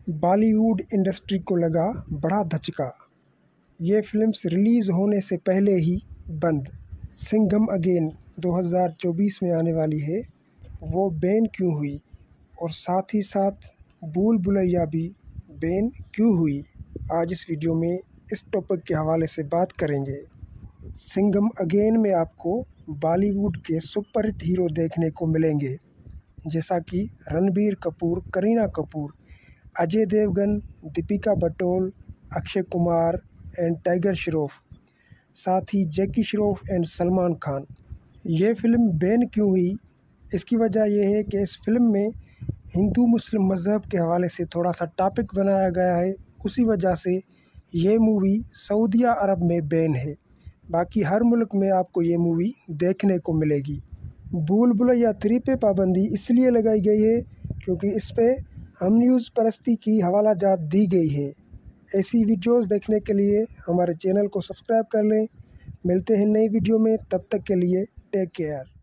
Bollywood industry को लगा बड़ा धचका। ये फिल्म्स रिलीज़ होने से पहले ही बंद। सिंघम अगेन 2024 में आने वाली है, वो बैन क्यों हुई? और साथ ही साथ भूल भुलैया भी बैन क्यों हुई? आज इस वीडियो में इस टॉपिक के हवाले से बात करेंगे। सिंघम अगेन में आपको बॉलीवुड के सुपरहिट हीरो देखने को मिलेंगे, जैसा कि रणबीर कपूर, करीना कपूर, अजय देवगन, दीपिका पादुकोण, अक्षय कुमार एंड टाइगर श्रॉफ, साथ ही जैकी श्रॉफ एंड सलमान खान। ये फ़िल्म बैन क्यों हुई? इसकी वजह यह है कि इस फिल्म में हिंदू मुस्लिम मज़हब के हवाले से थोड़ा सा टॉपिक बनाया गया है। उसी वजह से ये मूवी सऊदी अरब में बैन है। बाकी हर मुल्क में आपको ये मूवी देखने को मिलेगी। भूल भुलैया 3 पे पाबंदी इसलिए लगाई गई है क्योंकि इस पे हम न्यूज़ परस्ती की हवालाजात दी गई है। ऐसी वीडियोस देखने के लिए हमारे चैनल को सब्सक्राइब कर लें। मिलते हैं नई वीडियो में, तब तक के लिए टेक केयर।